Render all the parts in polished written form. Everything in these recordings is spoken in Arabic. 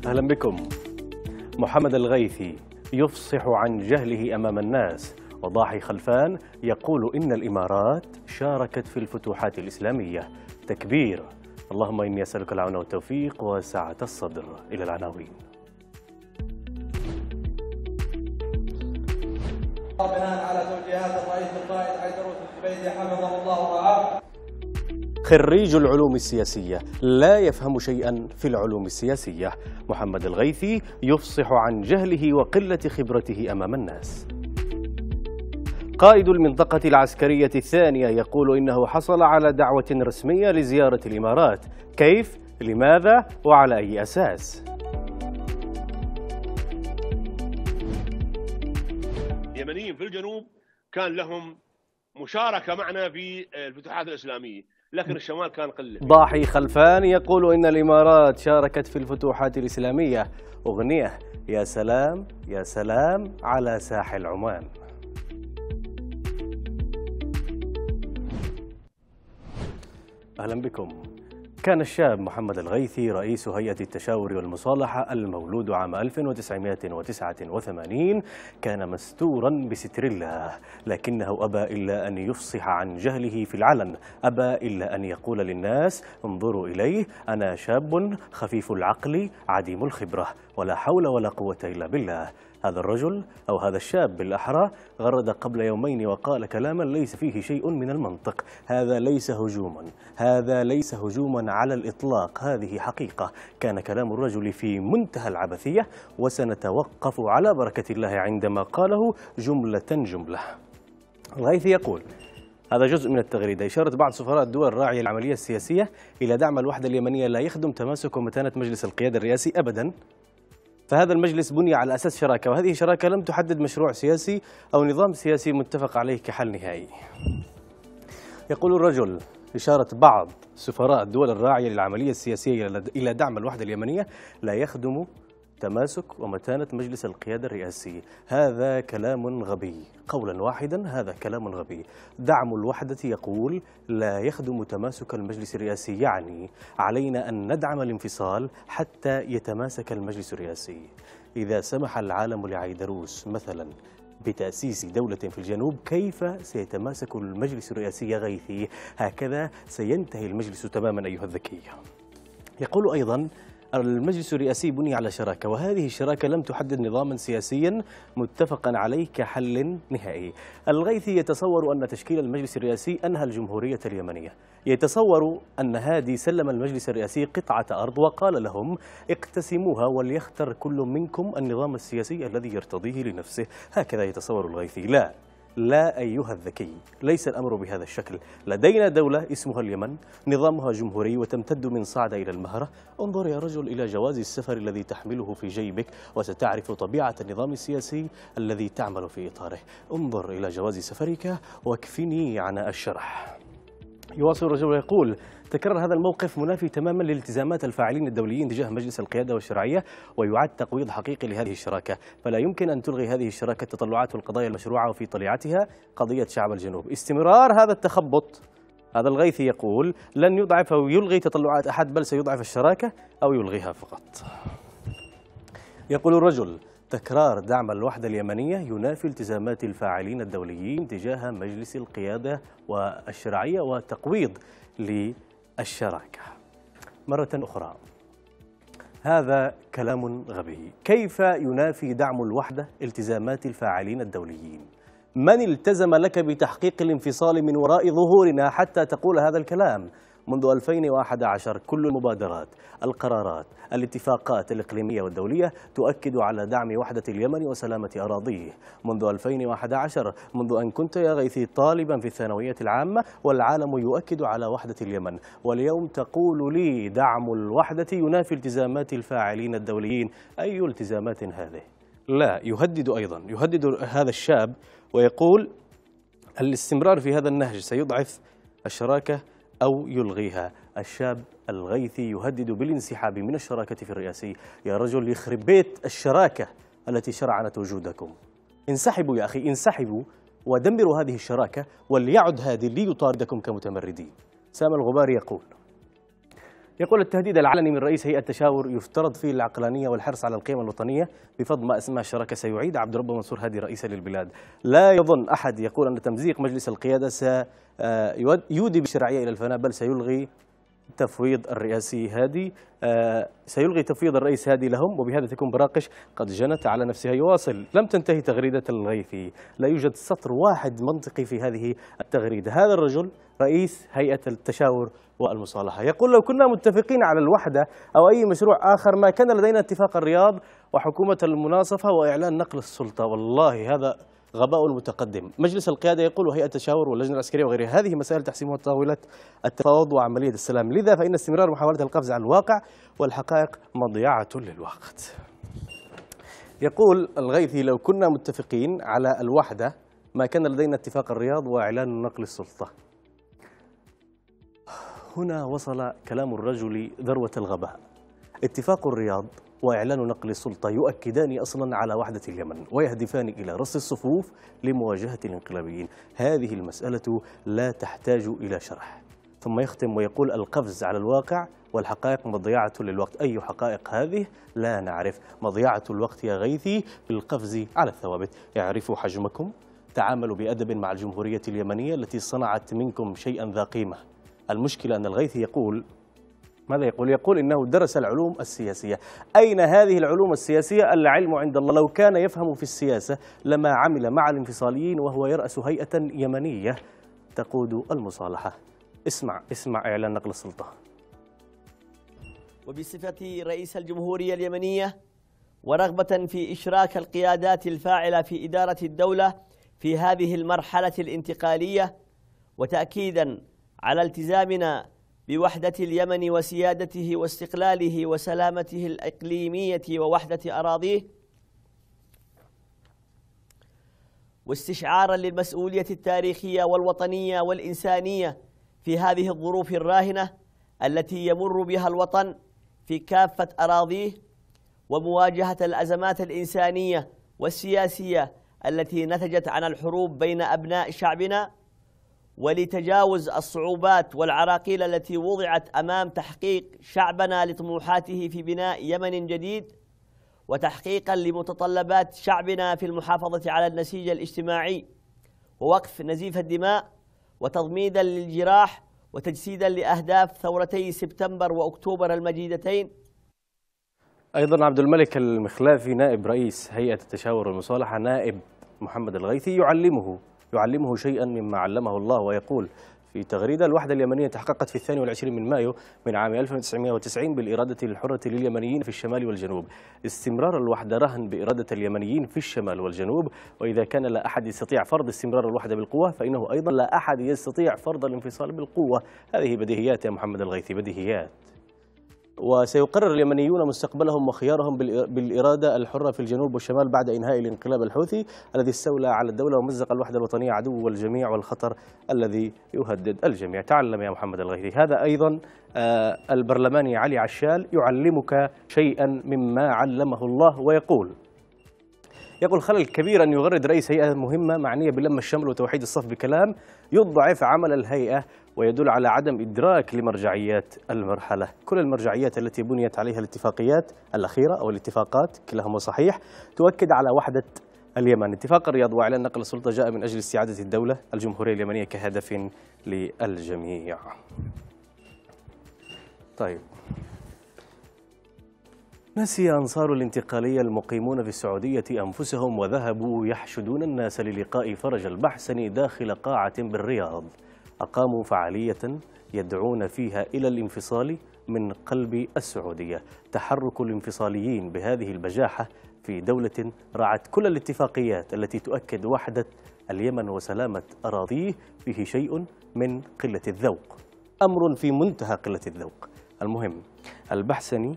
أهلا بكم. محمد الغيثي يفصح عن جهله أمام الناس، وضاحي خلفان يقول إن الإمارات شاركت في الفتوحات الإسلامية. تكبير. اللهم إني أسألك العون والتوفيق وسعة الصدر. إلى العناوين. بناء على توجيهات الرئيس القائد حيدروس الزبيدي حفظه الله ورعاه. خريج العلوم السياسية لا يفهم شيئا في العلوم السياسية. محمد الغيثي يفصح عن جهله وقلة خبرته أمام الناس. قائد المنطقة العسكرية الثانية يقول إنه حصل على دعوة رسمية لزيارة الإمارات. كيف؟ لماذا؟ وعلى أي أساس؟ اليمنيين في الجنوب كان لهم مشاركة معنا في الفتوحات الإسلامية، لكن الشمال كان قلة. ضاحي خلفان يقول إن الإمارات شاركت في الفتوحات الإسلامية. أغنية يا سلام يا سلام على ساحل عمان. أهلا بكم. كان الشاب محمد الغيثي رئيس هيئة التشاور والمصالحة المولود عام 1989 كان مستورا بستر الله، لكنه أبى إلا أن يفصح عن جهله في العلن، أبى إلا أن يقول للناس انظروا إليه، أنا شاب خفيف العقل عديم الخبرة، ولا حول ولا قوة إلا بالله. هذا الرجل أو هذا الشاب بالأحرى غرد قبل يومين وقال كلاما ليس فيه شيء من المنطق. هذا ليس هجوما، هذا ليس هجوما على الإطلاق، هذه حقيقة. كان كلام الرجل في منتهى العبثية، وسنتوقف على بركة الله عندما قاله جملة. الغيثي يقول هذا جزء من التغريدة. إشارة بعض سفراء الدول الراعية للعملية السياسية إلى دعم الوحدة اليمنية لا يخدم تماسك ومتانة مجلس القيادة الرئاسي أبدا، فهذا المجلس بني على أساس شراكة، وهذه شراكة لم تحدد مشروع سياسي أو نظام سياسي متفق عليه كحل نهائي. يقول الرجل إشارة بعض سفراء الدول الراعية للعملية السياسية إلى دعم الوحدة اليمنية لا يخدم تماسك ومتانة مجلس القيادة الرئاسي. هذا كلام غبي، قولا واحدا هذا كلام غبي. دعم الوحدة يقول لا يخدم تماسك المجلس الرئاسي، يعني علينا أن ندعم الانفصال حتى يتماسك المجلس الرئاسي. إذا سمح العالم لعيدروس مثلا بتأسيس دولة في الجنوب، كيف سيتماسك المجلس الرئاسي يا غيثي؟ هكذا سينتهي المجلس تماما أيها الذكي. يقول أيضا المجلس الرئاسي بني على شراكة، وهذه الشراكة لم تحدد نظاما سياسيا متفقا عليه كحل نهائي. الغيثي يتصور أن تشكيل المجلس الرئاسي أنهى الجمهورية اليمنية، يتصور أن هادي سلم المجلس الرئاسي قطعة أرض وقال لهم اقتسموها وليختر كل منكم النظام السياسي الذي يرتضيه لنفسه. هكذا يتصور الغيثي. لا أيها الذكي، ليس الأمر بهذا الشكل. لدينا دولة اسمها اليمن، نظامها جمهوري وتمتد من صعدة إلى المهرة. انظر يا رجل إلى جواز السفر الذي تحمله في جيبك وستعرف طبيعة النظام السياسي الذي تعمل في إطاره. انظر إلى جواز سفرك واكفني عن الشرح. يواصل الرجل ويقول تكرر هذا الموقف منافي تماما لالتزامات الفاعلين الدوليين تجاه مجلس القيادة والشرعية، ويعد تقويض حقيقي لهذه الشراكة، فلا يمكن أن تلغي هذه الشراكة تطلعات والقضايا المشروعة، وفي طليعتها قضية شعب الجنوب. استمرار هذا التخبط، هذا الغيثي يقول لن يضعف أو يلغي تطلعات أحد، بل سيضعف الشراكة أو يلغيها فقط. يقول الرجل تكرار دعم الوحدة اليمنية ينافي التزامات الفاعلين الدوليين تجاه مجلس القيادة والشرعية وتقويض للشراكة. مرة أخرى هذا كلام غبي. كيف ينافي دعم الوحدة التزامات الفاعلين الدوليين؟ من التزم لك بتحقيق الانفصال من وراء ظهورنا حتى تقول هذا الكلام؟ منذ 2011 كل المبادرات، القرارات، الاتفاقات الإقليمية والدولية تؤكد على دعم وحدة اليمن وسلامة أراضيه. منذ 2011، منذ أن كنت يا غيثي طالبا في الثانوية العامة، والعالم يؤكد على وحدة اليمن، واليوم تقول لي دعم الوحدة ينافي التزامات الفاعلين الدوليين. أي التزامات هذه؟ لا، يهدد هذا الشاب ويقول الاستمرار في هذا النهج سيضعف الشراكة أو يلغيها. الشاب الغيثي يهدد بالانسحاب من الشراكة في الرئاسي. يا رجل يخرب بيت الشراكة التي شرعنت وجودكم. انسحبوا يا أخي، انسحبوا ودمروا هذه الشراكة، وليعد هادي ليطاردكم كمتمردين. سامي الغباري يقول يقول التهديد العلني من رئيس هيئة التشاور يفترض فيه العقلانية والحرص على القيم الوطنية بفضل ما أسماه الشراكة سيعيد عبد ربه منصور هادي رئيسا للبلاد. لا يظن أحد يقول أن تمزيق مجلس القيادة سيودي بالشرعية إلى الفناء، بل سيلغي تفويض الرئاسي هادي سيلغي تفويض الرئيس هادي لهم، وبهذا تكون براقش قد جنت على نفسها. يواصل: لم تنتهي تغريدة الغيثي، لا يوجد سطر واحد منطقي في هذه التغريدة. هذا الرجل رئيس هيئة التشاور والمصالحة. يقول: لو كنا متفقين على الوحدة أو أي مشروع آخر ما كان لدينا اتفاق الرياض وحكومة المناصفة وإعلان نقل السلطة. والله هذا غباء المتقدم. مجلس القيادة يقول وهيئة التشاور واللجنة العسكرية وغيرها، هذه مسائل تحسمها طاولة التفاوض وعملية السلام، لذا فإن استمرار محاولة القفز على الواقع والحقائق مضيعة للوقت. يقول الغيثي: لو كنا متفقين على الوحدة ما كان لدينا اتفاق الرياض وإعلان نقل السلطة. هنا وصل كلام الرجل ذروة الغباء. اتفاق الرياض وإعلان نقل السلطة يؤكدان أصلا على وحدة اليمن ويهدفان إلى رص الصفوف لمواجهة الانقلابيين. هذه المسألة لا تحتاج إلى شرح. ثم يختم ويقول: القفز على الواقع والحقائق مضيعة للوقت. أي حقائق هذه؟ لا نعرف. مضيعة الوقت يا غيثي بالقفز على الثوابت. اعرفوا حجمكم، تعاملوا بأدب مع الجمهورية اليمنية التي صنعت منكم شيئا ذا قيمة. المشكلة أن الغيثي يقول ماذا يقول؟ يقول إنه درس العلوم السياسية. أين هذه العلوم السياسية؟ العلم عند الله. لو كان يفهم في السياسة لما عمل مع الانفصاليين وهو يرأس هيئة يمنية تقود المصالحة. اسمع إعلان نقل السلطة. وبصفتي رئيس الجمهورية اليمنية ورغبة في إشراك القيادات الفاعلة في إدارة الدولة في هذه المرحلة الانتقالية، وتأكيدا على التزامنا بوحدة اليمن وسيادته واستقلاله وسلامته الإقليمية ووحدة أراضيه، واستشعارا للمسؤولية التاريخية والوطنية والإنسانية في هذه الظروف الراهنة التي يمر بها الوطن في كافة أراضيه، ومواجهة الأزمات الإنسانية والسياسية التي نتجت عن الحروب بين أبناء شعبنا، ولتجاوز الصعوبات والعراقيل التي وضعت أمام تحقيق شعبنا لطموحاته في بناء يمن جديد، وتحقيقا لمتطلبات شعبنا في المحافظة على النسيج الاجتماعي ووقف نزيف الدماء، وتضميدا للجراح وتجسيدا لأهداف ثورتي سبتمبر وأكتوبر المجيدتين. أيضا عبد الملك المخلافي نائب رئيس هيئة التشاور والمصالحة نائب محمد الغيثي يعلمه شيئا مما علمه الله، ويقول في تغريدة: الوحدة اليمنية تحققت في 22 من مايو من عام 1990 بالإرادة الحرة لليمنيين في الشمال والجنوب. استمرار الوحدة رهن بإرادة اليمنيين في الشمال والجنوب، وإذا كان لا أحد يستطيع فرض استمرار الوحدة بالقوة فإنه أيضا لا أحد يستطيع فرض الانفصال بالقوة. هذه بديهيات يا محمد الغيثي، بديهيات. وسيقرر اليمنيون مستقبلهم وخيارهم بالإرادة الحرة في الجنوب والشمال بعد إنهاء الانقلاب الحوثي الذي استولى على الدولة ومزق الوحدة الوطنية عدو الجميع والخطر الذي يهدد الجميع. تعلم يا محمد الغيثي. هذا أيضا البرلماني علي عشال يعلمك شيئا مما علمه الله، ويقول خلل كبير أن يغرد رئيس هيئة مهمة معنية بلم الشمل وتوحيد الصف بكلام يضعف عمل الهيئة ويدل على عدم إدراك لمرجعيات المرحلة. كل المرجعيات التي بنيت عليها الاتفاقيات الأخيرة أو الاتفاقات كلاهما صحيح تؤكد على وحدة اليمن. اتفاق الرياض وإعلان نقل السلطة جاء من أجل استعادة الدولة الجمهورية اليمنية كهدف للجميع. طيب، نسي أنصار الانتقالية المقيمون في السعودية أنفسهم وذهبوا يحشدون الناس للقاء فرج البحسني داخل قاعة بالرياض. أقاموا فعالية يدعون فيها إلى الانفصال من قلب السعودية. تحرك الانفصاليين بهذه البجاحة في دولة رعت كل الاتفاقيات التي تؤكد وحدة اليمن وسلامة أراضيه فيه شيء من قلة الذوق، أمر في منتهى قلة الذوق. المهم، البحسني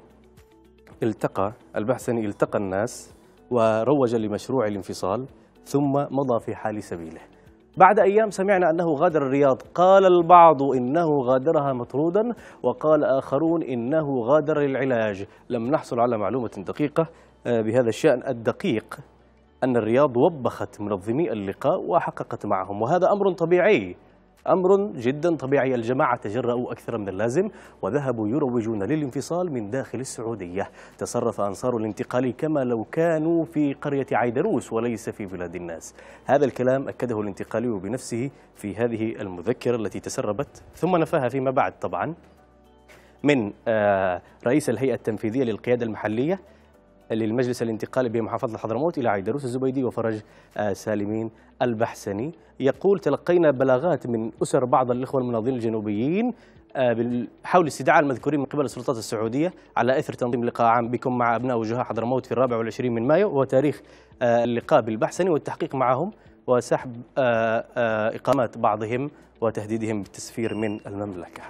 التقى الناس وروج لمشروع الانفصال ثم مضى في حال سبيله. بعد أيام سمعنا أنه غادر الرياض. قال البعض إنه غادرها مطرودا، وقال آخرون إنه غادر للعلاج. لم نحصل على معلومة دقيقة بهذا الشأن. الدقيق أن الرياض وبخت منظمي اللقاء وحققت معهم، وهذا أمر طبيعي أمر جدا طبيعي. الجماعة تجرؤوا أكثر من اللازم وذهبوا يروجون للانفصال من داخل السعودية. تصرف أنصار الانتقال كما لو كانوا في قرية عيدروس وليس في بلاد الناس. هذا الكلام أكده الانتقالي بنفسه في هذه المذكرة التي تسربت ثم نفاها فيما بعد طبعا من رئيس الهيئة التنفيذية للقيادة المحلية للمجلس الانتقالي بمحافظة حضرموت إلى عيدروس الزبيدي وفرج سالمين البحسني. يقول: تلقينا بلاغات من أسر بعض الإخوة المناضلين الجنوبيين حول استدعاء المذكورين من قبل السلطات السعودية على إثر تنظيم لقاء عام بكم مع أبناء وجهاء حضرموت في 24 من مايو وتاريخ اللقاء بالبحسني والتحقيق معهم وسحب إقامات بعضهم وتهديدهم بالتسفير من المملكة.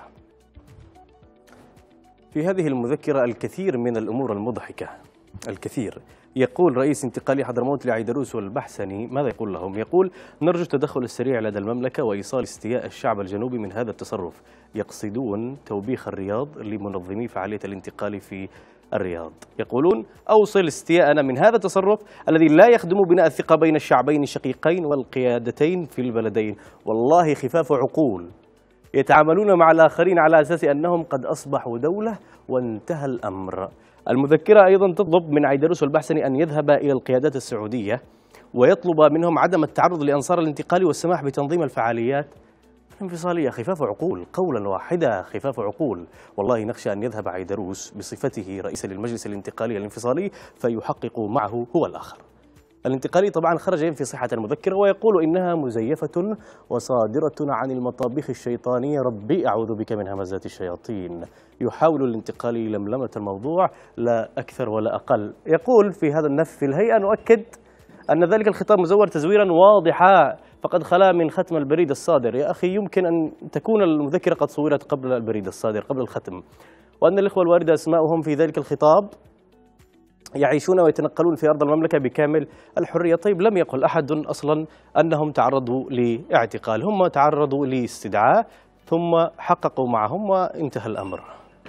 في هذه المذكرة الكثير من الأمور المضحكة، الكثير. يقول رئيس انتقالي حضرموت لعيدروس والبحسني، ماذا يقول لهم؟ يقول: نرجو التدخل السريع لدى المملكة وإيصال استياء الشعب الجنوبي من هذا التصرف. يقصدون توبيخ الرياض لمنظمي فعالية الانتقال في الرياض. يقولون: أوصل استياءنا من هذا التصرف الذي لا يخدم بناء الثقة بين الشعبين الشقيقين والقيادتين في البلدين. والله خفاف عقول يتعاملون مع الآخرين على أساس أنهم قد أصبحوا دولة وانتهى الأمر. المذكرة أيضا تطلب من عيدروس والبحسني أن يذهب إلى القيادات السعودية ويطلب منهم عدم التعرض لأنصار الانتقال والسماح بتنظيم الفعاليات الانفصالية. خفاف عقول، قولا واحدا خفاف عقول. والله نخشى أن يذهب عيدروس بصفته رئيسا للمجلس الانتقالي الانفصالي فيحقق معه هو الآخر. الانتقالي طبعا خرج ينفي صحة المذكرة ويقول إنها مزيفة وصادرة عن المطابخ الشيطانية. ربي أعوذ بك من همزات الشياطين. يحاول الانتقالي لملمة الموضوع لا أكثر ولا أقل. يقول في هذا النف في الهيئة: نؤكد أن ذلك الخطاب مزور تزويرا واضحا فقد خلا من ختم البريد الصادر. يا أخي يمكن أن تكون المذكرة قد صورت قبل البريد الصادر قبل الختم، وأن الإخوة الواردة أسماؤهم في ذلك الخطاب يعيشون ويتنقلون في أرض المملكة بكامل الحرية. طيب لم يقل أحد أصلا أنهم تعرضوا لاعتقال، هم تعرضوا لاستدعاء ثم حققوا معهم وانتهى الأمر.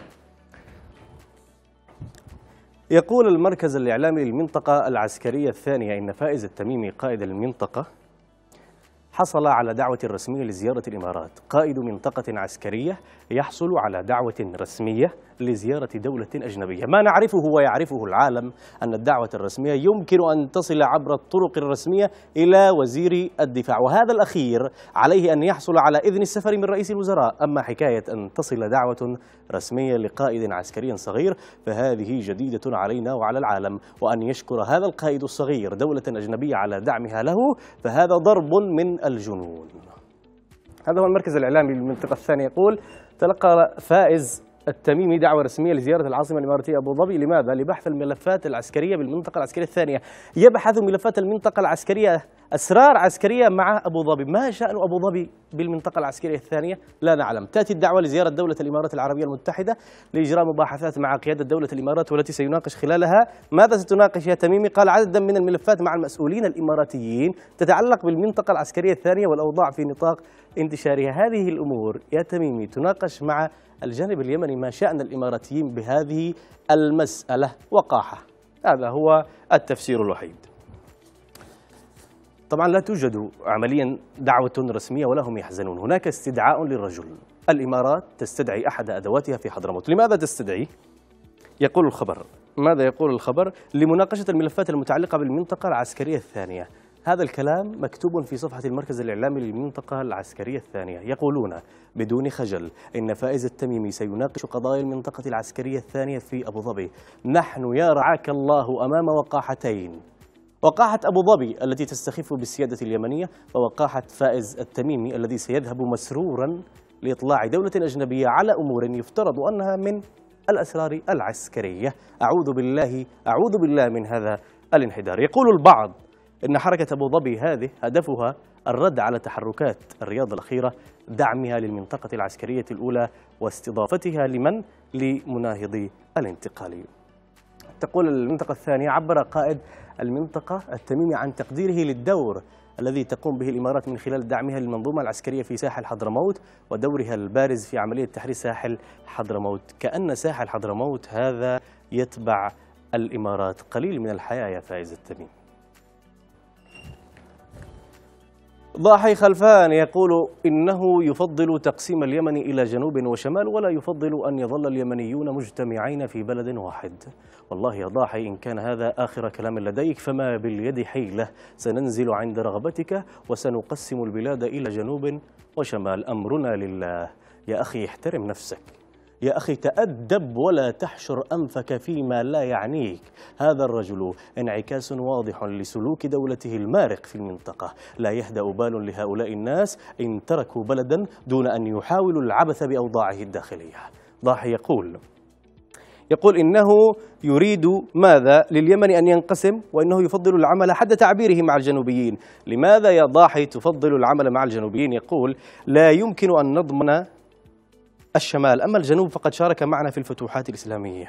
يقول المركز الإعلامي للمنطقة العسكرية الثانية إن فائز التميمي قائد المنطقة حصل على دعوة رسمية لزيارة الإمارات. قائد منطقة عسكرية يحصل على دعوة رسمية لزيارة دولة أجنبية. ما نعرفه ويعرفه العالم أن الدعوة الرسمية يمكن أن تصل عبر الطرق الرسمية إلى وزير الدفاع، وهذا الأخير عليه أن يحصل على إذن السفر من رئيس الوزراء. أما حكاية أن تصل دعوة رسمية لقائد عسكري صغير فهذه جديدة علينا وعلى العالم، وأن يشكر هذا القائد الصغير دولة أجنبية على دعمها له فهذا ضرب من الجنون. هذا هو المركز الإعلامي للمنطقة الثانية. يقول: تلقى فائز التميمي دعوة رسمية لزيارة العاصمة الإماراتية أبو ظبي. لماذا؟ لبحث الملفات العسكرية بالمنطقة العسكرية الثانية. يبحث ملفات المنطقة العسكرية، أسرار عسكرية مع أبو ظبي. ما شأن أبو ظبي بالمنطقة العسكرية الثانية؟ لا نعلم. تأتي الدعوة لزيارة دولة الإمارات العربية المتحدة لإجراء مباحثات مع قيادة دولة الإمارات والتي سيناقش خلالها. ماذا ستناقش يا تميمي؟ قال: عددا من الملفات مع المسؤولين الإماراتيين تتعلق بالمنطقة العسكرية الثانية والأوضاع في نطاق انتشارها. هذه الأمور يا تميمي تناقش مع الجانب اليمني. ما شأن الإماراتيين بهذه المسألة؟ وقاحة. هذا هو التفسير الوحيد. طبعا لا توجد عمليا دعوة رسمية ولا هم يحزنون. هناك استدعاء للرجل. الإمارات تستدعي أحد أدواتها في حضرموت. لماذا تستدعي؟ يقول الخبر، ماذا يقول الخبر؟ لمناقشة الملفات المتعلقة بالمنطقة العسكرية الثانية. هذا الكلام مكتوب في صفحة المركز الإعلامي للمنطقة العسكرية الثانية. يقولون بدون خجل إن فائز التميمي سيناقش قضايا المنطقة العسكرية الثانية في أبو ظبي. نحن يا رعاك الله أمام وقاحتين: وقاحة أبو ظبي التي تستخف بالسيادة اليمنية، ووقاحة فائز التميمي الذي سيذهب مسرورا لإطلاع دولة أجنبية على أمور يفترض أنها من الأسرار العسكرية. أعوذ بالله من هذا الانحدار. يقول البعض إن حركة أبو ظبي هذه هدفها الرد على تحركات الرياض الأخيرة، دعمها للمنطقة العسكرية الأولى واستضافتها لمناهضي الانتقال. تقول المنطقة الثانية: عبر قائد المنطقة التميمي عن تقديره للدور الذي تقوم به الإمارات من خلال دعمها للمنظومة العسكرية في ساحل حضرموت ودورها البارز في عملية تحرير ساحل حضرموت. كأن ساحل حضرموت هذا يتبع الإمارات. قليل من الحياة يا فائز التميمي. ضاحي خلفان يقول إنه يفضل تقسيم اليمن إلى جنوب وشمال ولا يفضل أن يظل اليمنيون مجتمعين في بلد واحد. والله يا ضاحي إن كان هذا آخر كلام لديك فما باليد حيلة، سننزل عند رغبتك وسنقسم البلاد إلى جنوب وشمال، أمرنا لله. يا أخي احترم نفسك، يا أخي تأدب ولا تحشر أنفك فيما لا يعنيك. هذا الرجل انعكاس واضح لسلوك دولته المارق في المنطقة. لا يهدأ بال لهؤلاء الناس إن تركوا بلدا دون أن يحاولوا العبث بأوضاعه الداخلية. ضاحي يقول إنه يريد ماذا؟ لليمن أن ينقسم، وإنه يفضل العمل حد تعبيره مع الجنوبيين. لماذا يا ضاحي تفضل العمل مع الجنوبيين؟ يقول لا يمكن أن نضمن الشمال، أما الجنوب فقد شارك معنا في الفتوحات الإسلامية.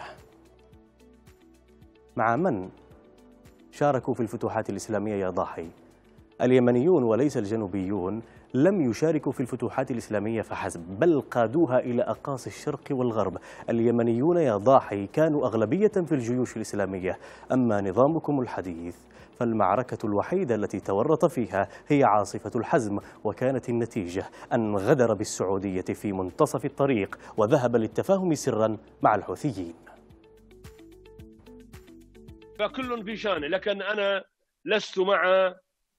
مع من شاركوا في الفتوحات الإسلامية يا ضاحي؟ اليمنيون وليس الجنوبيون لم يشاركوا في الفتوحات الإسلامية فحسب، بل قادوها إلى أقاصي الشرق والغرب. اليمنيون يا ضاحي كانوا أغلبية في الجيوش الإسلامية، أما نظامكم الحديث فالمعركة الوحيدة التي تورط فيها هي عاصفة الحزم، وكانت النتيجة أن غدر بالسعودية في منتصف الطريق وذهب للتفاهم سرا مع الحوثيين. فكل في شانه، لكن أنا لست مع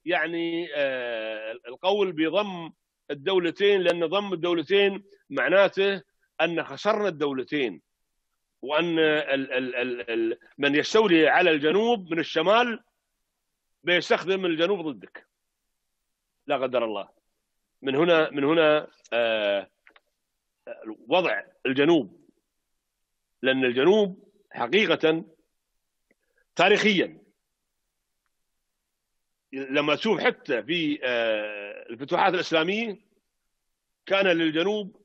القول بضم الدولتين، لأن ضم الدولتين معناته أن خسرنا الدولتين، وأن من يستولي على الجنوب من الشمال بيستخدم الجنوب ضدك لا قدر الله. من هنا وضع الجنوب، لأن الجنوب حقيقة تاريخيا لما تشوف حتى في الفتوحات الإسلامية كان للجنوب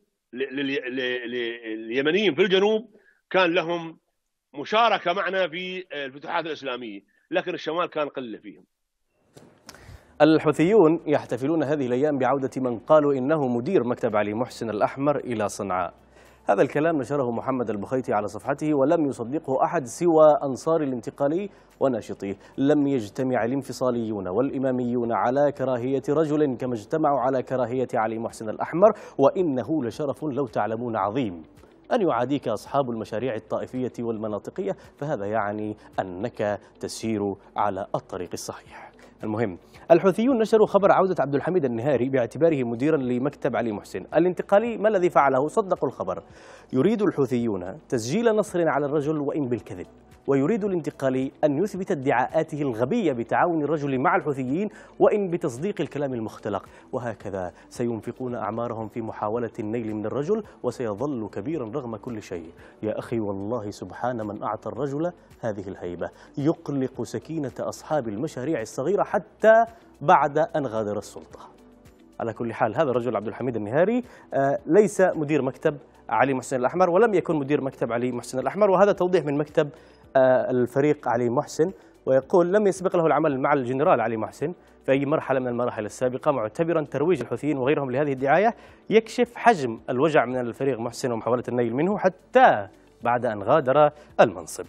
لليمنيين في الجنوب كان لهم مشاركة معنا في الفتوحات الإسلامية، لكن الشمال كان قلة فيهم. الحوثيون يحتفلون هذه الأيام بعودة من قالوا إنه مدير مكتب علي محسن الأحمر إلى صنعاء. هذا الكلام نشره محمد البخيتي على صفحته ولم يصدقه أحد سوى أنصار الانتقالي وناشطيه. لم يجتمع الانفصاليون والإماميون على كراهية رجل كما اجتمعوا على كراهية علي محسن الأحمر، وإنه لشرف لو تعلمون عظيم أن يعاديك أصحاب المشاريع الطائفية والمناطقية، فهذا يعني أنك تسير على الطريق الصحيح. المهم، الحوثيون نشروا خبر عودة عبد الحميد النهاري باعتباره مديرا لمكتب علي محسن. الانتقالي ما الذي فعله؟ صدقوا الخبر. يريد الحوثيون تسجيل نصر على الرجل وإن بالكذب، ويريد الانتقالي أن يثبت ادعاءاته الغبية بتعاون الرجل مع الحوثيين وإن بتصديق الكلام المختلق، وهكذا سينفقون أعمارهم في محاولة النيل من الرجل وسيظل كبيرا رغم كل شيء. يا أخي والله سبحان من أعطى الرجل هذه الهيبة، يقلق سكينة أصحاب المشاريع الصغيرة حتى بعد أن غادر السلطة. على كل حال هذا الرجل عبد الحميد النهاري ليس مدير مكتب علي محسن الأحمر ولم يكن مدير مكتب علي محسن الأحمر، وهذا توضيح من مكتب الفريق علي محسن، ويقول لم يسبق له العمل مع الجنرال علي محسن في أي مرحلة من المراحل السابقة، معتبرا ترويج الحوثيين وغيرهم لهذه الدعاية يكشف حجم الوجع من الفريق محسن ومحاولة النيل منه حتى بعد أن غادر المنصب.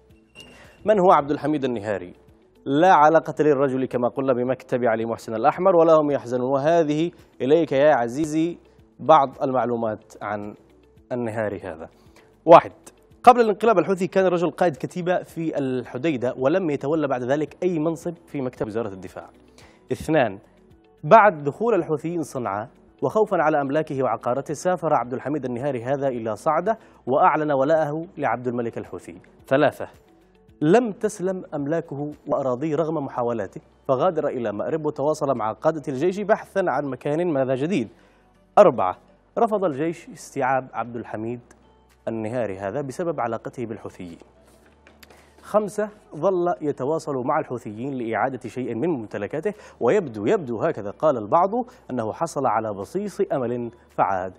من هو عبد الحميد النهاري؟ لا علاقة للرجل كما قلنا بمكتب علي محسن الأحمر ولا هم يحزنون. وهذه إليك يا عزيزي بعض المعلومات عن النهاري هذا. 1. قبل الانقلاب الحوثي كان الرجل قائد كتيبة في الحديدة ولم يتولى بعد ذلك أي منصب في مكتب وزارة الدفاع. 2. بعد دخول الحوثيين صنعاء وخوفا على أملاكه وعقارته سافر عبد الحميد النهاري هذا إلى صعدة وأعلن ولاءه لعبد الملك الحوثي. 3. لم تسلم أملاكه وأراضيه رغم محاولاته فغادر إلى مأرب وتواصل مع قادة الجيش بحثا عن مكان ماذا جديد. 4. رفض الجيش استيعاب عبد الحميد النهاري هذا بسبب علاقته بالحوثيين. 5. ظل يتواصل مع الحوثيين لإعادة شيء من ممتلكاته، ويبدو هكذا قال البعض أنه حصل على بصيص أمل فعاد.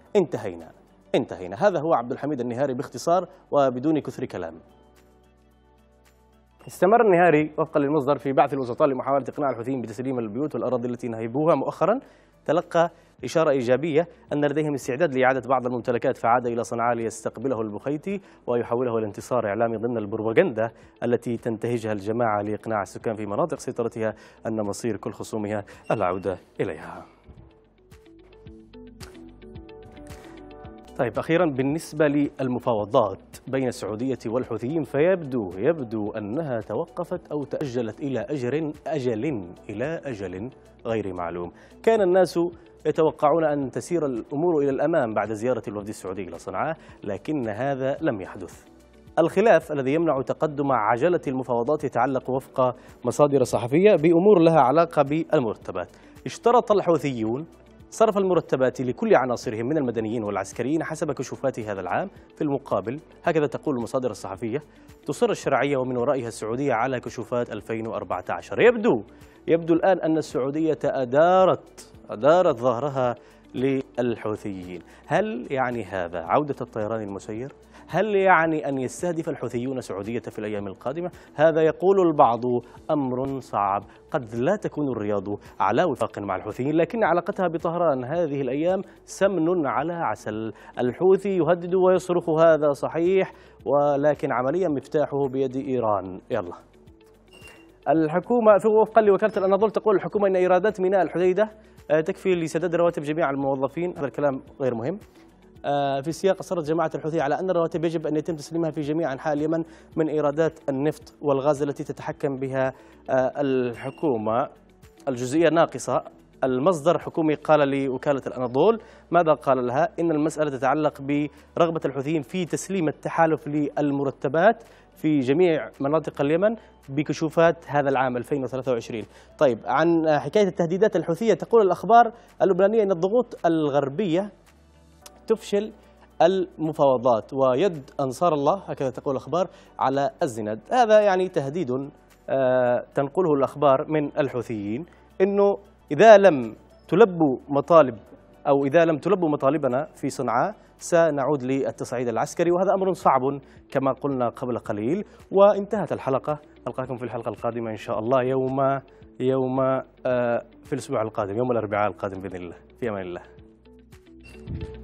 انتهينا. هذا هو عبد الحميد النهاري باختصار وبدون كثر كلام. استمر النهاري وفقا للمصدر في بعث الوسطاء لمحاولة إقناع الحوثيين بتسليم البيوت والأراضي التي نهبوها مؤخرا. تلقى إشارة إيجابية أن لديهم استعداد لإعادة بعض الممتلكات، فعاد إلى صنعاء ليستقبله البخيتي ويحوله إلى انتصار إعلامي ضمن البروباغندا التي تنتهجها الجماعة لإقناع السكان في مناطق سيطرتها أن مصير كل خصومها العودة إليها. طيب أخيرا بالنسبة للمفاوضات بين السعودية والحوثيين فيبدو أنها توقفت أو تأجلت إلى أجل غير معلوم. كان الناس يتوقعون أن تسير الأمور إلى الأمام بعد زيارة الوفد السعودي إلى صنعاء، لكن هذا لم يحدث. الخلاف الذي يمنع تقدم عجلة المفاوضات يتعلق وفق مصادر صحفية بأمور لها علاقة بالمرتبات. اشترط الحوثيون صرف المرتبات لكل عناصرهم من المدنيين والعسكريين حسب كشوفات هذا العام. في المقابل، هكذا تقول المصادر الصحفية، تصر الشرعية ومن ورائها السعودية على كشوفات 2014. يبدو الآن أن السعودية أدارت ظهرها للحوثيين. هل يعني هذا عودة الطيران المسير؟ هل يعني أن يستهدف الحوثيون السعودية في الأيام القادمة؟ هذا يقول البعض أمر صعب، قد لا تكون الرياض على وفاق مع الحوثيين، لكن علاقتها بطهران هذه الأيام سمن على عسل. الحوثي يهدد ويصرخ، هذا صحيح، ولكن عمليا مفتاحه بيد إيران. يلا. الحكومة وفقا لوكالة الأناضول تقول الحكومة إن إيرادات ميناء الحديدة تكفي لسداد رواتب جميع الموظفين. هذا الكلام غير مهم. في سياق أصرت جماعة الحوثي على أن الرواتب يجب أن يتم تسليمها في جميع أنحاء اليمن من إيرادات النفط والغاز التي تتحكم بها الحكومة. الجزئية ناقصة. المصدر حكومي قال لوكالة الأناضول، ماذا قال لها؟ إن المسألة تتعلق برغبة الحوثيين في تسليم التحالف للمرتبات في جميع مناطق اليمن بكشوفات هذا العام 2023. طيب، عن حكاية التهديدات الحوثية تقول الأخبار اللبنانية أن الضغوط الغربية تفشل المفاوضات ويد أنصار الله، هكذا تقول الأخبار، على الزناد. هذا يعني تهديد تنقله الأخبار من الحوثيين، أنه إذا لم تلبوا مطالبنا في صنعاء سنعود للتصعيد العسكري، وهذا أمر صعب كما قلنا قبل قليل. وانتهت الحلقة. ألقاكم في الحلقة القادمة إن شاء الله في الأسبوع القادم، يوم الأربعاء القادم بإذن الله. في أمان الله.